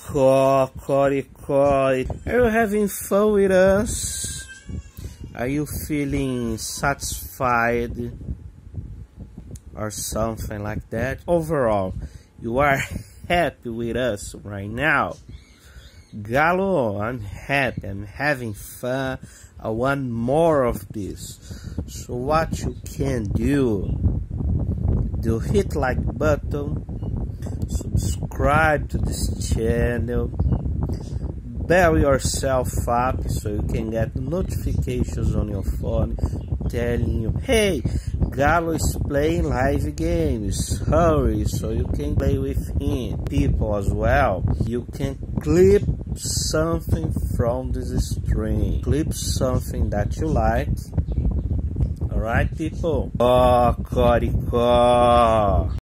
Are you having fun with us? Are you feeling satisfied or something like that? Overall, you are happy with us right now? Galo, I'm happy, I'm having fun. I want more of this. So what you can do hit like button, subscribe to this channel, bell yourself up so you can get notifications on your phone telling you, hey, Galo is playing live games, hurry, so you can play with him. People as well, you can clip something from this stream, clip something that you like. Alright people?